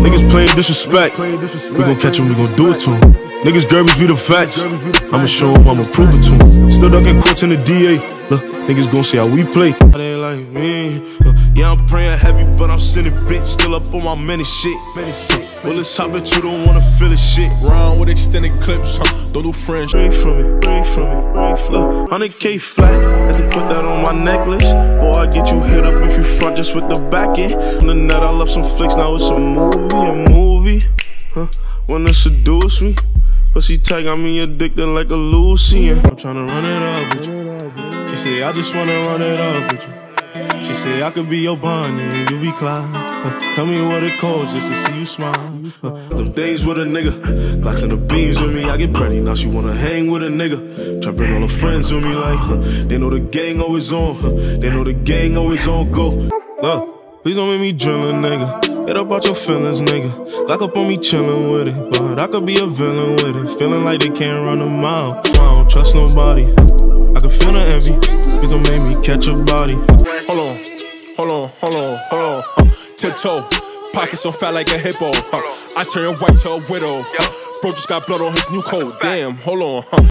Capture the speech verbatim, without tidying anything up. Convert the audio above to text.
Niggas playing disrespect. We gon' catch him, we gon' do it to him. Niggas derbies be the facts. I'ma show him, I'ma prove it to him. Still ducking courts in the D A. Look, niggas gon' see how we play. They ain't like me. Uh, yeah, I'm praying heavy, but I'm sending bitch. Still up on my many shit. Well, it's hot, but you don't wanna feel it shit. Round with extended clips, huh? Don't do fringe. Bring from me, bring from me. Look, one hundred K flat. Had to put that on my necklace. Boy, I get you hit up if you front just with the back end. On the net, I love some flicks. Now it's a movie, a movie. Huh? Wanna seduce me? Pussy tight got me addicted like a Lucian. I'm tryna run it up with you. She say I just wanna run it up with you. She say I could be your Bonnie and you be Clyde. Uh, tell me what it costs just to see you smile. Uh, them things with a nigga, Glocks and the beams with me. I get pretty now she wanna hang with a nigga. Try bring all her friends with me like uh, they know the gang always on. Uh, they know the gang always on go. Look, please don't make me drill a nigga. Get up out your feelings, nigga. Glock up on me chillin' with it, but I could be a villain with it. Feeling like they can't run a mile. I don't trust nobody. I can feel the envy. Please don't make me catch a body. Hold on, hold on, hold on, hold on. Uh, tiptoe, pockets so fat like a hippo. Uh, I turn white to a widow. Uh, bro just got blood on his new coat. Damn, hold on. Uh,